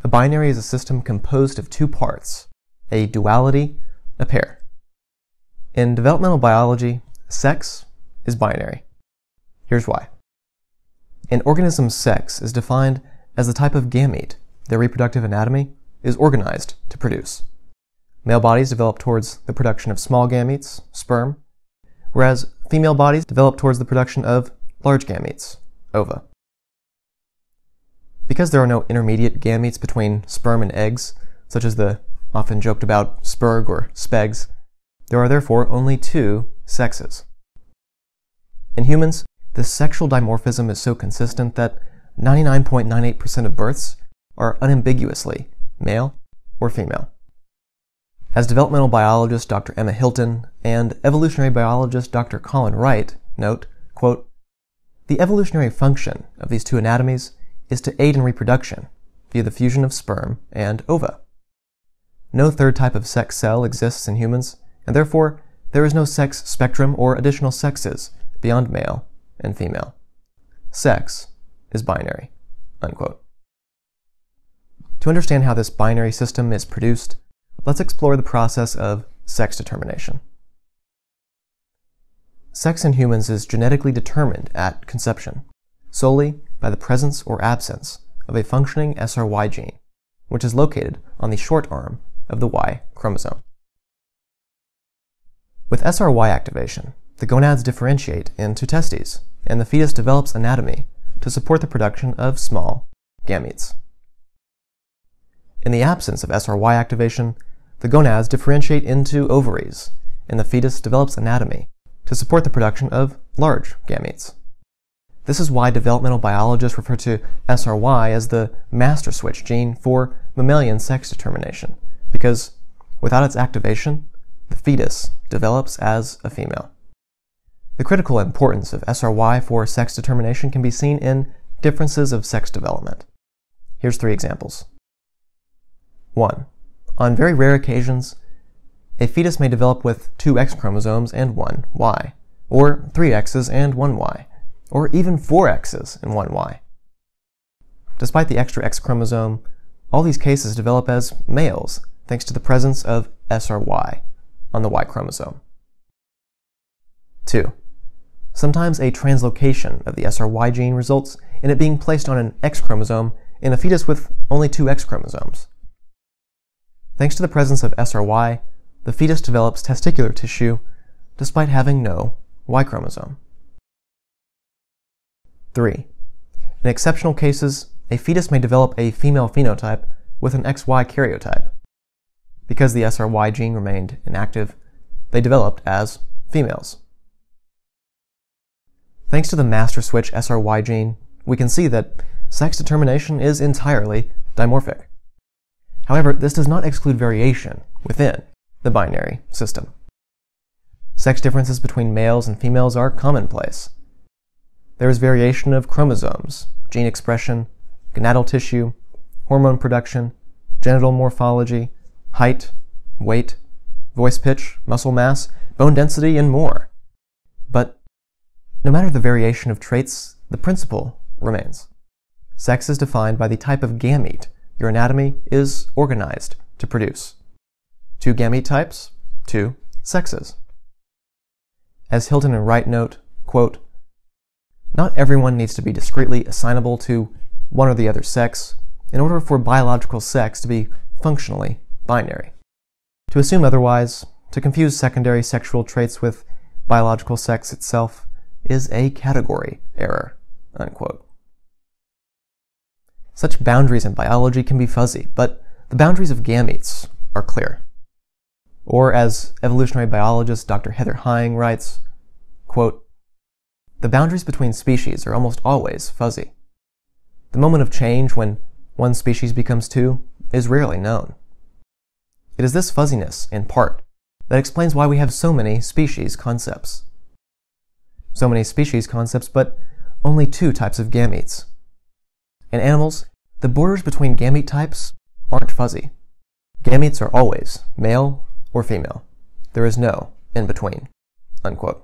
binary is a system composed of two parts, a duality, a pair. In developmental biology, sex is binary. Here's why. An organism's sex is defined as the type of gamete their reproductive anatomy is organized to produce. Male bodies develop towards the production of small gametes, sperm, whereas female bodies develop towards the production of large gametes, ova. Because there are no intermediate gametes between sperm and eggs, such as the often joked about spurg or spegs, there are therefore only two sexes. In humans, this sexual dimorphism is so consistent that 99.98% of births are unambiguously male or female. As developmental biologist Dr. Emma Hilton and evolutionary biologist Dr. Colin Wright note, quote, "The evolutionary function of these two anatomies is to aid in reproduction via the fusion of sperm and ova. No third type of sex cell exists in humans, and therefore there is no sex spectrum or additional sexes beyond male and female. Sex is binary." Unquote. To understand how this binary system is produced, let's explore the process of sex determination. Sex in humans is genetically determined at conception, solely by the presence or absence of a functioning SRY gene, which is located on the short arm of the Y chromosome. With SRY activation, the gonads differentiate into testes, and the fetus develops anatomy to support the production of small gametes. In the absence of SRY activation, the gonads differentiate into ovaries, and the fetus develops anatomy to support the production of large gametes. This is why developmental biologists refer to SRY as the master switch gene for mammalian sex determination, because without its activation, the fetus develops as a female. The critical importance of SRY for sex determination can be seen in differences of sex development. Here's 3 examples. 1. On very rare occasions, a fetus may develop with 2 X chromosomes and 1 Y, or 3 X's and 1 Y, or even 4 X's and 1 Y. Despite the extra X chromosome, all these cases develop as males thanks to the presence of SRY on the Y chromosome. 2. Sometimes a translocation of the SRY gene results in it being placed on an X chromosome in a fetus with only 2 X chromosomes. Thanks to the presence of SRY, the fetus develops testicular tissue despite having no Y chromosome. 3. In exceptional cases, a fetus may develop a female phenotype with an XY karyotype. Because the SRY gene remained inactive, they developed as females. Thanks to the master switch SRY gene, we can see that sex determination is entirely dimorphic. However, this does not exclude variation within the binary system. Sex differences between males and females are commonplace. There is variation of chromosomes, gene expression, gonadal tissue, hormone production, genital morphology, height, weight, voice pitch, muscle mass, bone density, and more. But no matter the variation of traits, the principle remains. Sex is defined by the type of gamete your anatomy is organized to produce. 2 gamete types, 2 sexes. As Hilton and Wright note, quote, "Not everyone needs to be discretely assignable to one or the other sex in order for biological sex to be functionally binary. To assume otherwise, to confuse secondary sexual traits with biological sex itself, is a category error." Unquote. Such boundaries in biology can be fuzzy, but the boundaries of gametes are clear. Or as evolutionary biologist Dr. Heather Heying writes, quote, "The boundaries between species are almost always fuzzy. The moment of change when one species becomes 2 is rarely known. It is this fuzziness, in part, that explains why we have so many species concepts. So many species concepts, but only 2 types of gametes. In animals, the borders between gamete types aren't fuzzy. Gametes are always male or female. There is no in between." Unquote.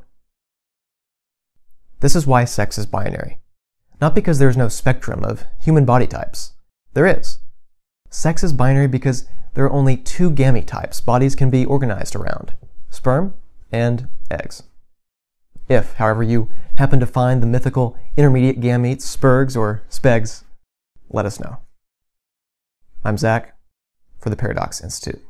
This is why sex is binary. Not because there is no spectrum of human body types. There is. Sex is binary because there are only two gamete types bodies can be organized around: sperm and eggs. If, however, you happen to find the mythical intermediate gametes, spurgs or spegs, let us know. I'm Zach for the Paradox Institute.